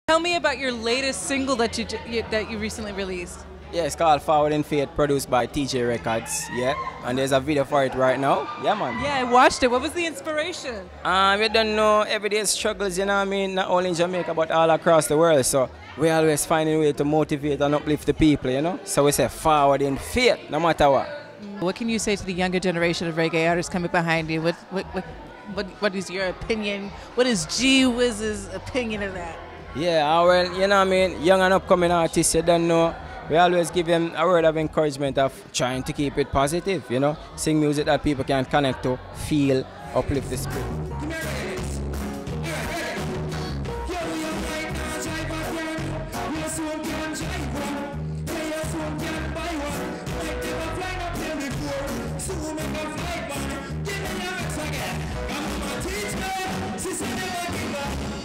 Tell me about your latest single that you recently released. Yeah, it's called Forward in Faith, produced by TJ Records. Yeah, and there's a video for it right now. Yeah, man. Yeah, I watched it. What was the inspiration? We don't know everyday struggles, you know what I mean? Not only in Jamaica, but all across the world. So we always finding a way to motivate and uplift the people, you know? So we say forward in faith, no matter what. What can you say to the younger generation of reggae artists coming behind you? What is your opinion? What is G Wiz's opinion of that? Yeah, well, you know what I mean? Young and upcoming artists, you don't know. We always give them a word of encouragement of trying to keep it positive, you know? Sing music that people can connect to, feel, uplift the spirit. Give me your again. I'm gonna teach me. She said never give up.